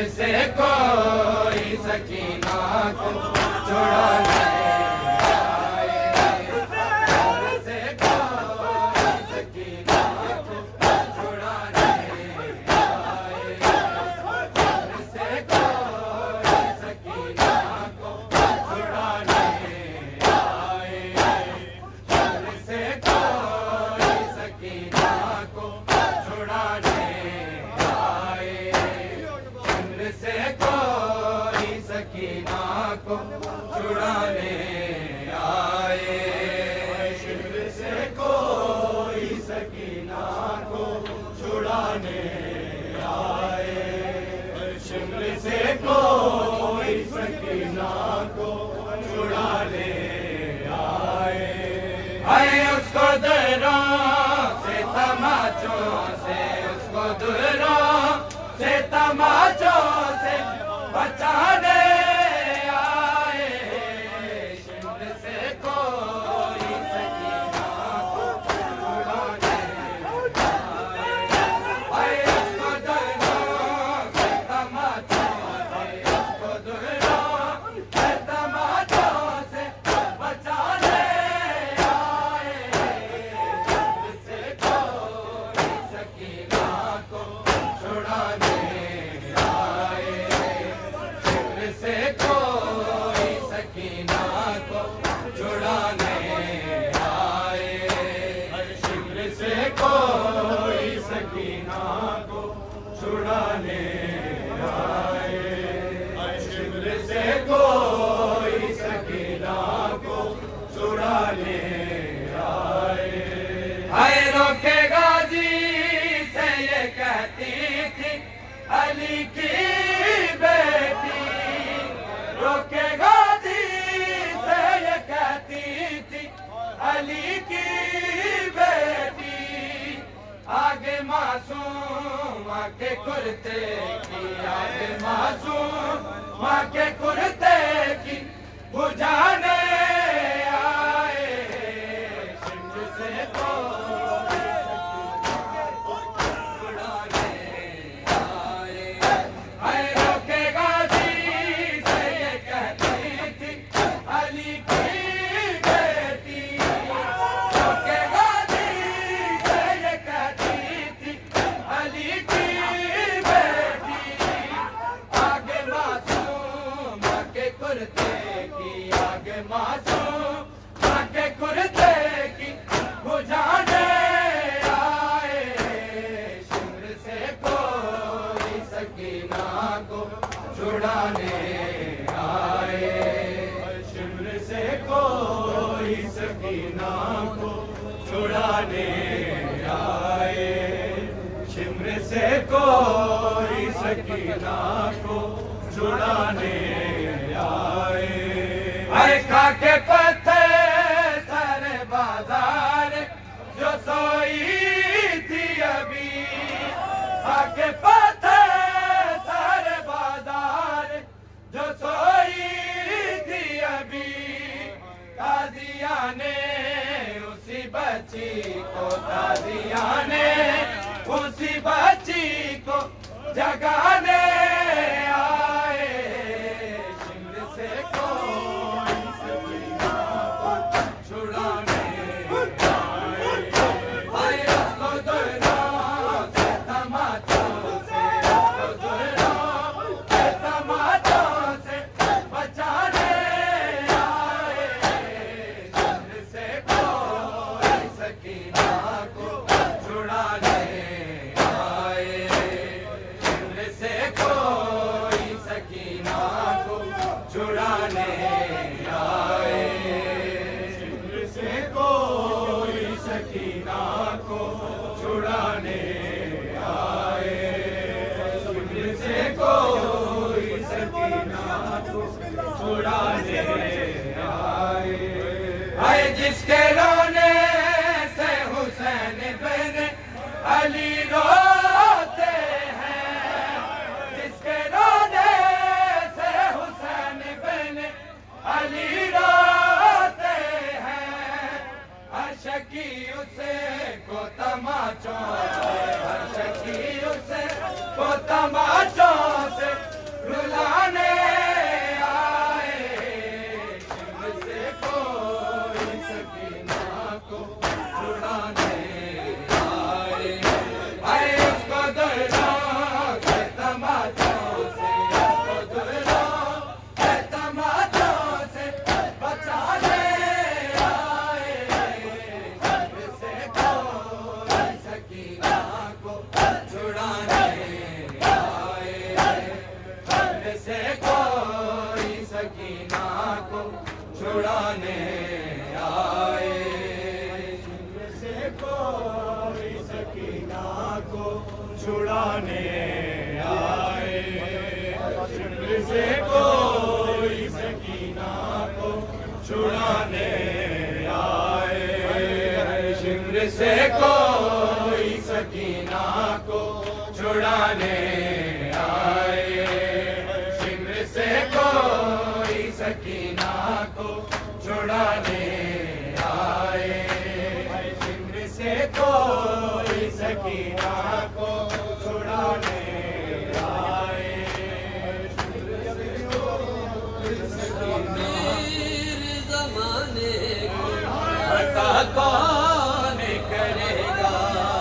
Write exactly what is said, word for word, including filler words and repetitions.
से कोई सकीना को छुड़ाने को छुड़ाने आए। शिमर से कोई सकीना को छुड़ाने आए। शिमर से कोई सकीना को छुड़ाने आए। आए उसको दरों से तमाचों से, उसको दरों से तमाचों से बचाने छुड़ाने आए। शिमर से कोई सकीना को छुड़ाने आए। हाय रोके गाजी से ये कहती थी अली की बेटी, रोके गाजी से ये कहती थी अली की बेटी। आगे मासूम माँ के कुर्ते की, आगे मासूम माँ के कुर्ते की बुझाने आए। शिमर से कोई छुड़ाने आए। हाय रोके गाजी से ये कहती थी अली की बेटी, रोके गाजी से ये कहती थी अली की बेटी। आगे मासूम माँ के कुर्ते की, आगे मासूम माँ के कुर्ते की बुझाने आए। शिमर से कोई सकीना को छुड़ाने आए। शिमर से कोई सकीना को छुड़ाने आए। शिमर से कोई सकीना को छुड़ाने आए। आए खा के पत्थर सारे बाजार जो सोई थी अभी, खा के पत्थर सारे बाजार जो सोई थी अभी। ताजिया ने उसी बच्ची को, ताजिया ने उसी बच्ची को जगाने आए। शिमर से कोई सकीना को छुड़ाने आए। आए उसको दरों से तमाचों से, उसको दरों से तमाचों से बचाने आए। शिमर से कोई सकीना को छुड़ाने आए। शिमर से कोई सकीना को छुड़ाने आए। शिमर से कोई सकीना को छुड़ाने आए। शिमर से कोई सकीना को छुड़ाने आए। आए जिसके रोने से हुसैन बिन अली रोते हैं, जिसके रोने से हुसैन बिन अली रोते हैं। हर शकी उसे को तमाचों से, हर शकी उसे को तमाचों से छुड़ाने आए। शिमर से कोई सकीना को छुड़ाने आए। शिमर से कोई सकीना को छुड़ाने आए। शिमर से कोई सकीना को छुड़ाने आए। शिमर से कोई सकीना को छुड़ाने आए। मेरे ज़माने बता कौन